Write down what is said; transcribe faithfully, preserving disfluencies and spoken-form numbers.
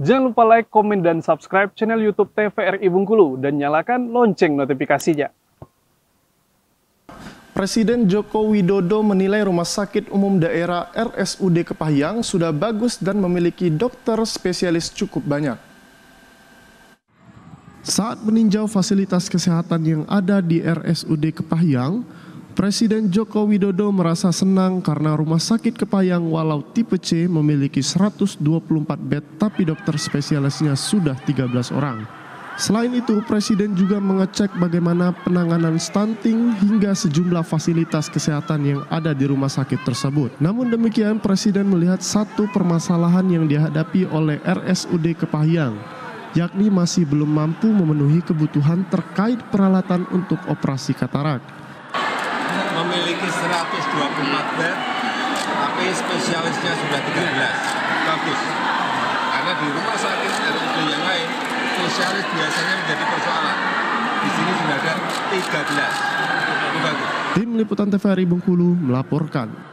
Jangan lupa like, komen, dan subscribe channel YouTube T V R I Bengkulu dan nyalakan lonceng notifikasinya. Presiden Joko Widodo menilai Rumah Sakit Umum Daerah R S U D Kepahyang sudah bagus dan memiliki dokter spesialis cukup banyak. Saat meninjau fasilitas kesehatan yang ada di R S U D Kepahyang, Presiden Joko Widodo merasa senang karena Rumah Sakit Kepahyang walau tipe C memiliki seratus dua puluh empat bed tapi dokter spesialisnya sudah tiga belas orang. Selain itu, Presiden juga mengecek bagaimana penanganan stunting hingga sejumlah fasilitas kesehatan yang ada di rumah sakit tersebut. Namun demikian, Presiden melihat satu permasalahan yang dihadapi oleh R S U D Kepahyang, yakni masih belum mampu memenuhi kebutuhan terkait peralatan untuk operasi katarak. Memiliki seratus dua puluh empat bed, tapi spesialisnya sudah tiga belas. Bagus. Karena di rumah sakit R S U D yang lain, spesialis biasanya menjadi persoalan. Di sini sudah ada tiga belas. Itu bagus. Tim Liputan T V R I Bengkulu melaporkan.